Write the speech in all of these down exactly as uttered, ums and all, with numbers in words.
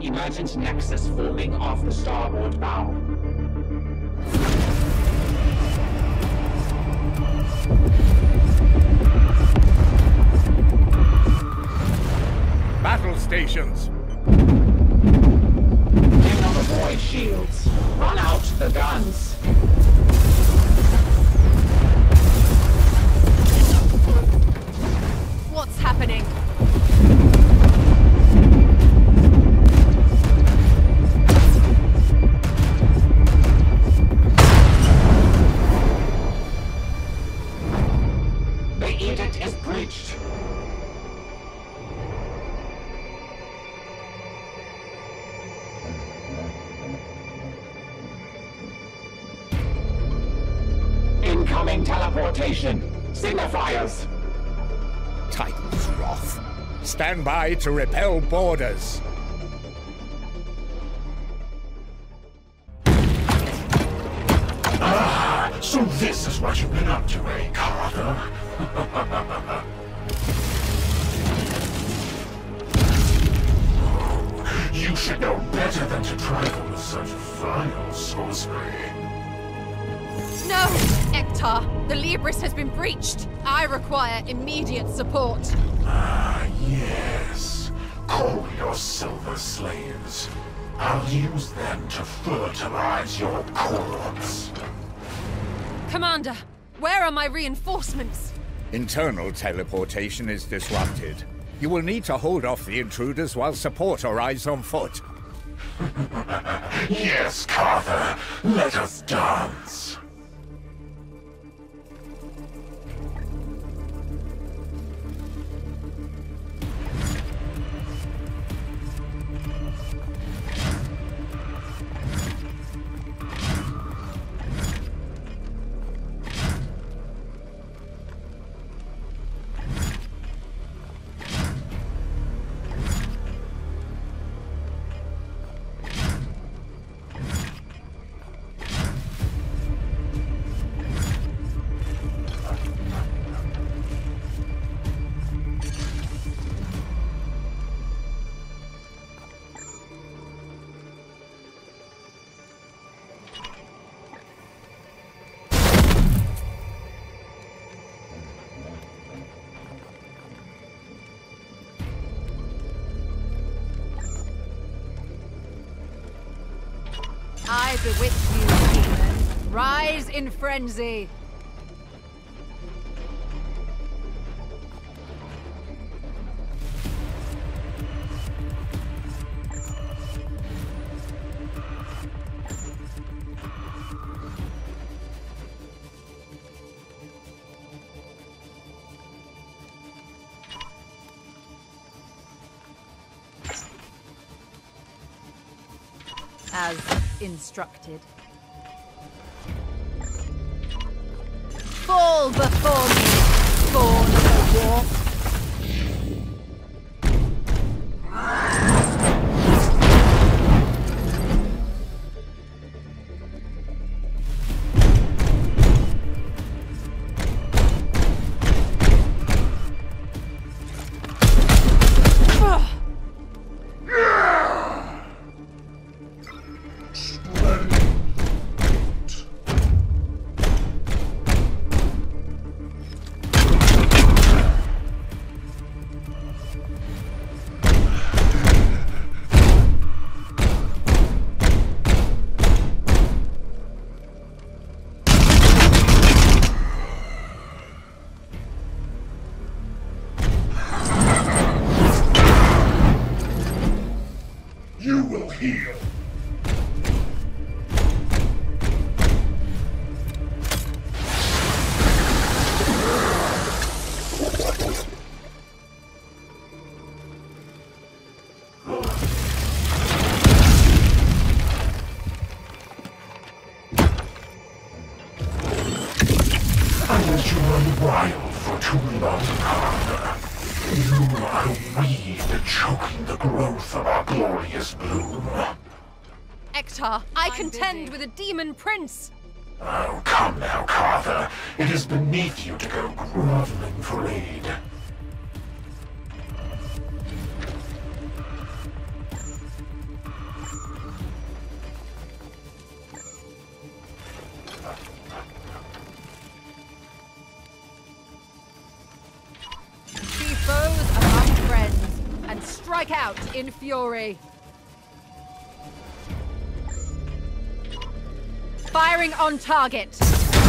Emergent nexus forming off the starboard bow. Battle stations! King of the void shields. Run out the guns. What's happening? The edict is breached. Incoming teleportation. Signifiers. Titan's Wrath. Stand by to repel borders. Ah, so this is what you've been up to, eh, Carter? Oh, you should know better than to trifle with such vile sorcery. No! Ektar, the Libris has been breached. I require immediate support. Ah, yes. Call your silver slaves. I'll use them to fertilize your corpse. Commander, where are my reinforcements? Internal teleportation is disrupted. You will need to hold off the intruders while support arrives on foot. Yes, Carter. Let us dance. I bewitch you, demon. Rise in frenzy. As instructed. Fall before me, born of the war. You will heal. I let you run wild for too long, Carter. You are a weed choking the growth of our glorious bloom. Ektar, I contend with a demon prince. Oh, come now, Carter. It is beneath you to go groveling for aid. strike out in fury. Firing on target.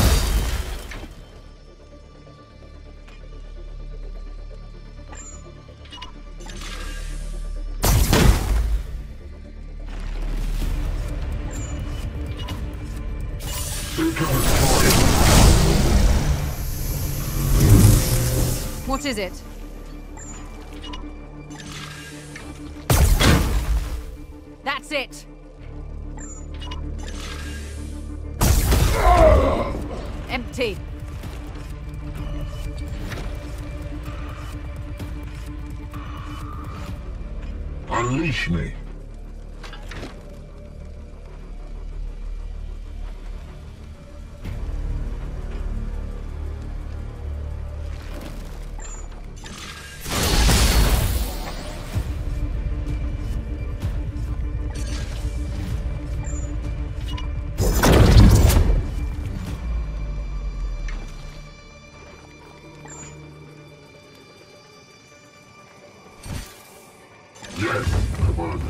What is it? That's it. Empty. Unleash me. Yes, Commander.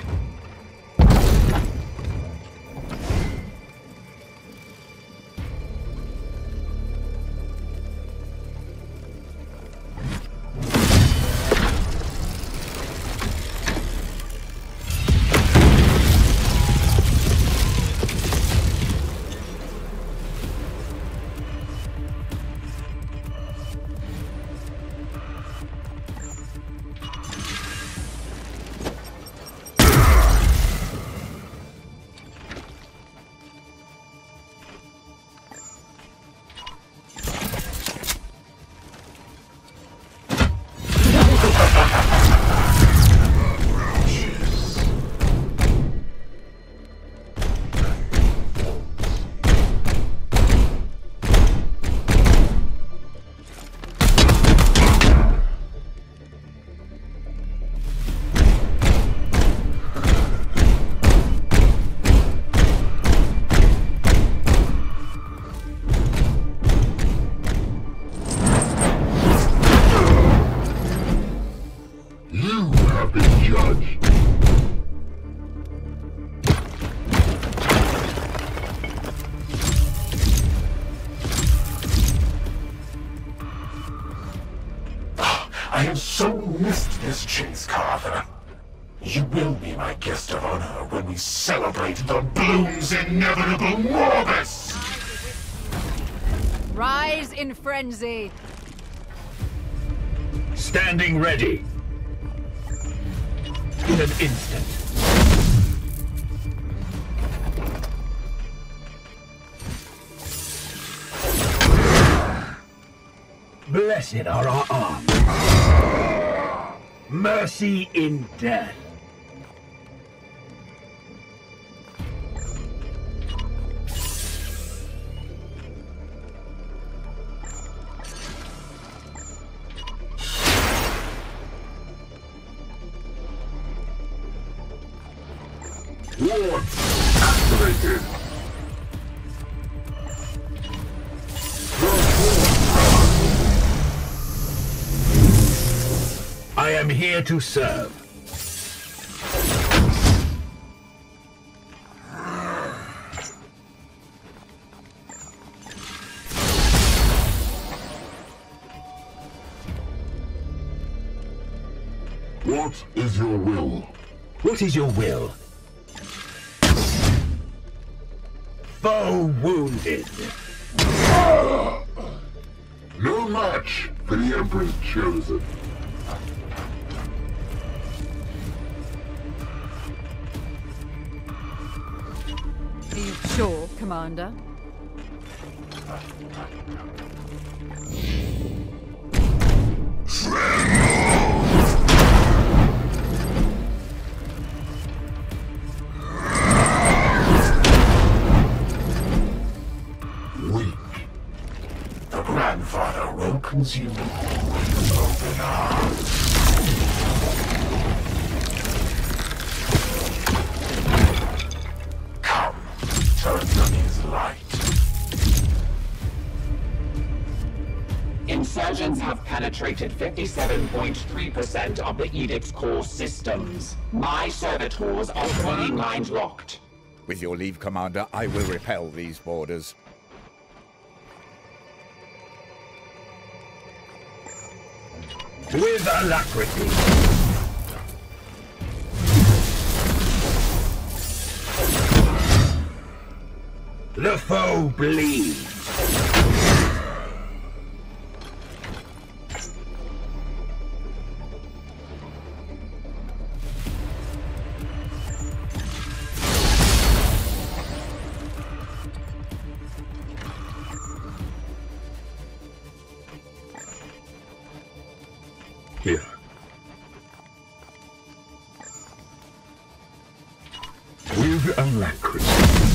I have so missed this chase, Carver. You will be my guest of honor when we celebrate the Bloom's inevitable Morbus! Rise in frenzy. Standing ready. In an instant. Blessed are our arms. Mercy in death. Ward activated. I am here to serve. What is your will? What is your will? Foe wounded. No match for the Emperor's chosen. Are you sure, Commander? Weak. The grandfather welcomes you with open arms. Turn on his light. Insurgents have penetrated fifty-seven point three percent of the Edict's core systems. My servitors are fully mind-locked. With your leave, Commander, I will repel these borders. With alacrity. The foe bleeds. Here. With alacrity.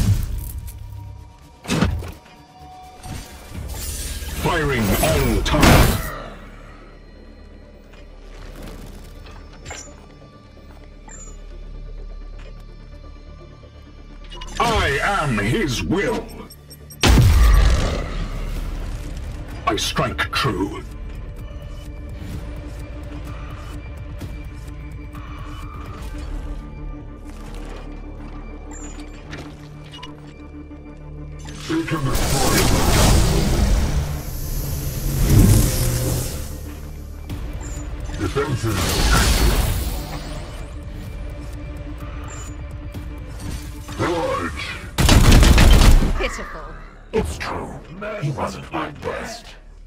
Firing on target. I am his will. I strike true. We can destroy them. Defenses active. George! Pitiful. It's true. He wasn't my best.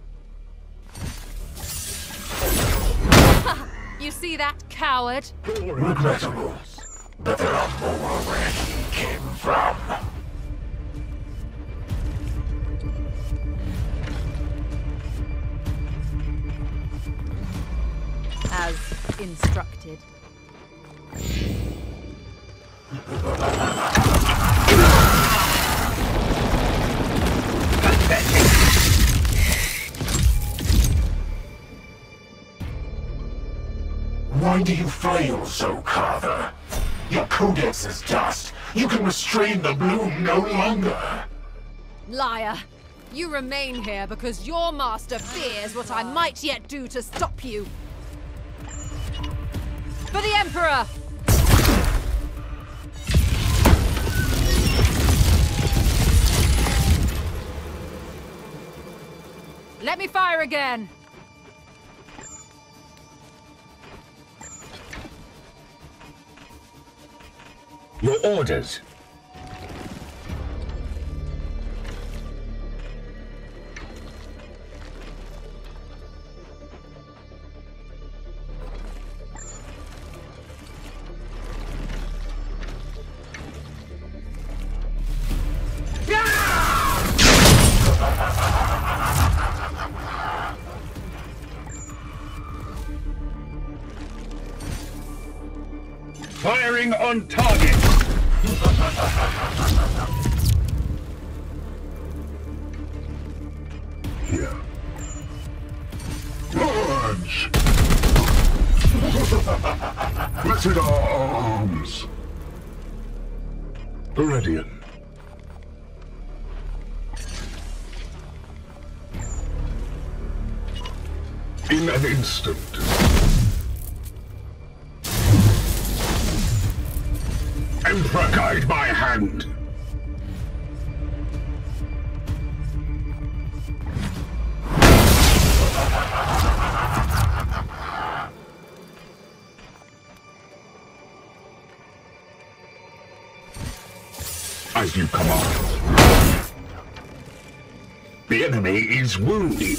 You see that, coward? Regrettable. But there are more where he came from. As instructed. Why do you fail so, Carver? Your codex is dust. You can restrain the bloom no longer. Liar. You remain here because your master fears what I might yet do to stop you. For the Emperor! Let me fire again! Your orders. Firing on target! Here. Launch! Blessed arms! Viridian. In an instant. Emperor, guide my hand! As you command. The enemy is wounded.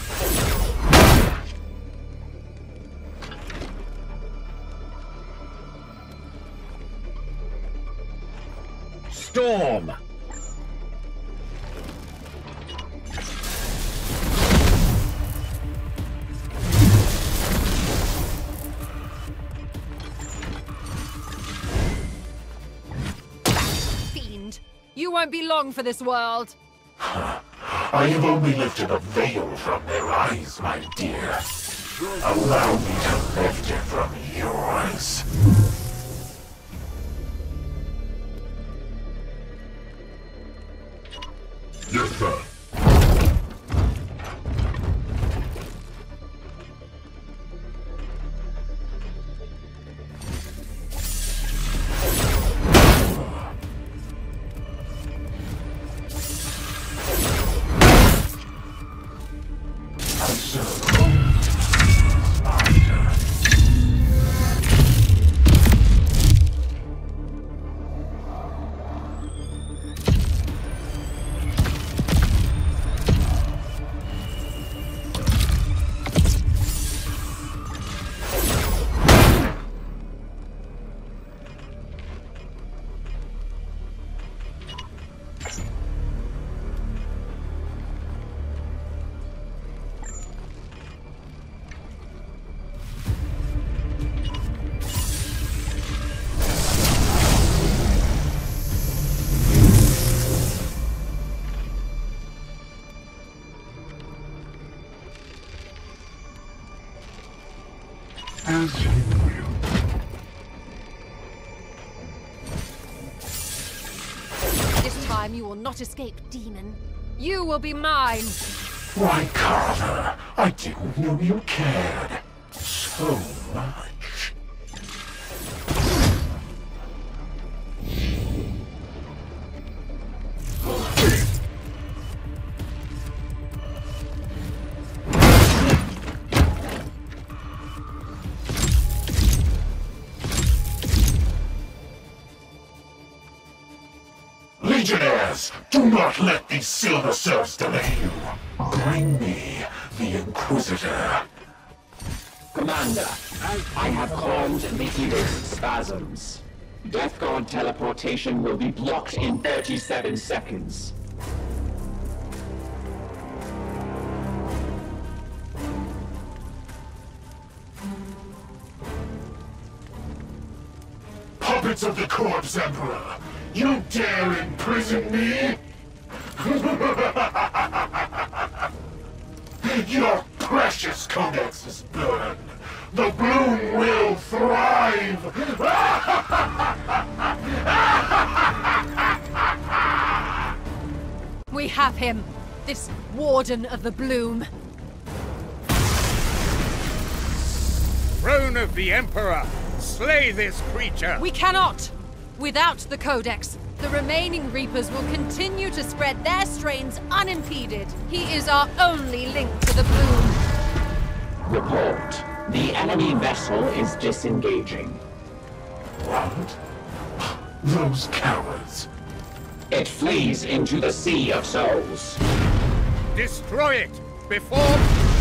Storm! Fiend! You won't be long for this world! I have only lifted a veil from their eyes, my dear. Allow me to lift it from yours. Yes, sir. serve only his master. As you will. This time you will not escape, demon. You will be mine. Why, Carter, I didn't know you cared so much. Legionnaires, do not let these silver serfs delay you. Bring me the Inquisitor. Commander, I have calmed the Edic's spasms. Death Guard teleportation will be blocked in thirty-seven seconds. Puppets of the Corpse Emperor, you dare imprison me? Your precious codex is burned. The bloom will thrive! We have him, this Warden of the Bloom. Throne of the Emperor! Slay this creature! We cannot! Without the Codex, the remaining Reapers will continue to spread their strains unimpeded. He is our only link to the Bloom. Report. The enemy vessel is disengaging. What? Those cowards. It flees into the Sea of Souls. Destroy it before...